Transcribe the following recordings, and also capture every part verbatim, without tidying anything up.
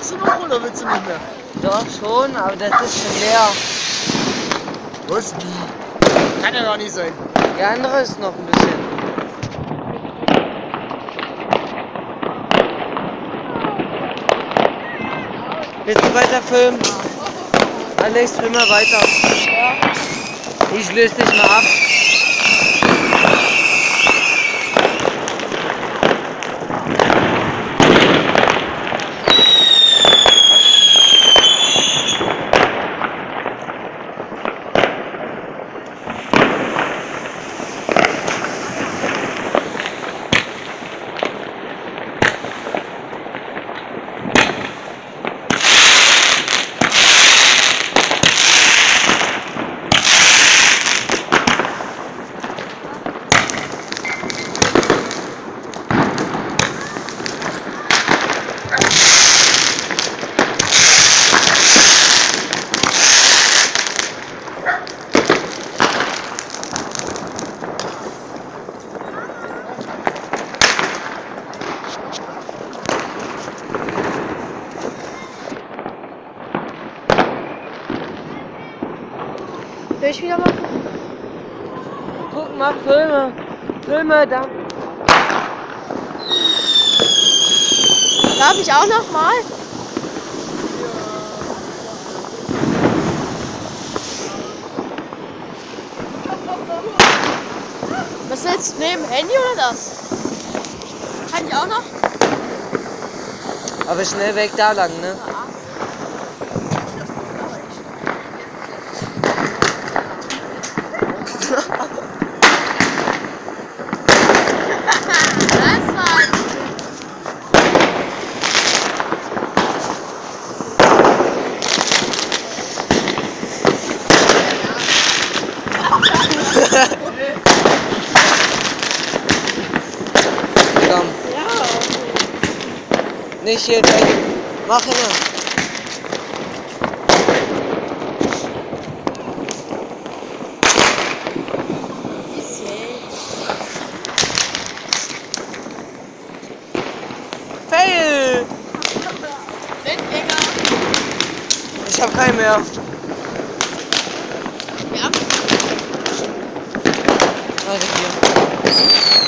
Hast du noch oder willst du nicht mehr? Doch schon, aber das ist schon leer. Was? Wie? Kann ja gar nicht sein. Der andere ist noch ein bisschen. Willst du weiter filmen? Alex, film mal weiter. Ich löse dich mal ab. Soll ich wieder mal gucken? Guck mal, Filme. Filme, da. Darf ich auch noch mal? Was willst du nehmen? Handy oder das? Kann ich auch noch? Aber schnell weg da lang, ne? Das war's. Komm. Nicht hier weg. Mach hin. Fail! Mitgänger. Ich hab keinen mehr. Ja. Warte hier.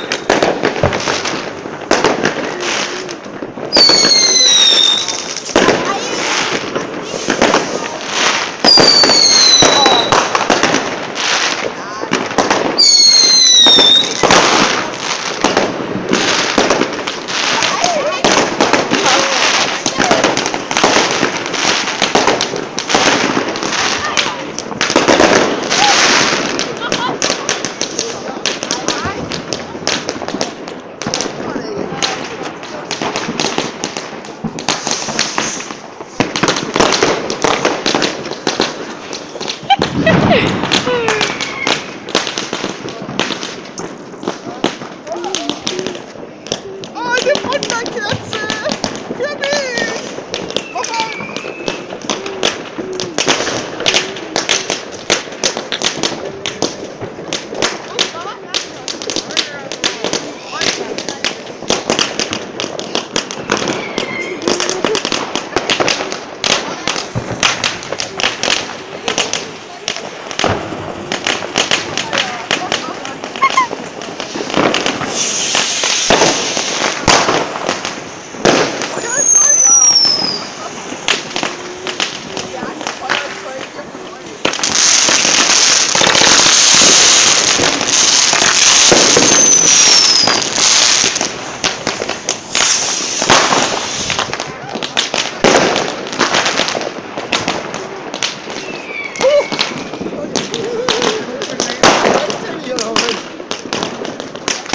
Oh, eine Wunderkerze! Für mich! Mach an!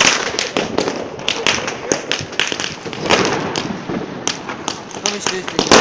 Komm, ich löse dich.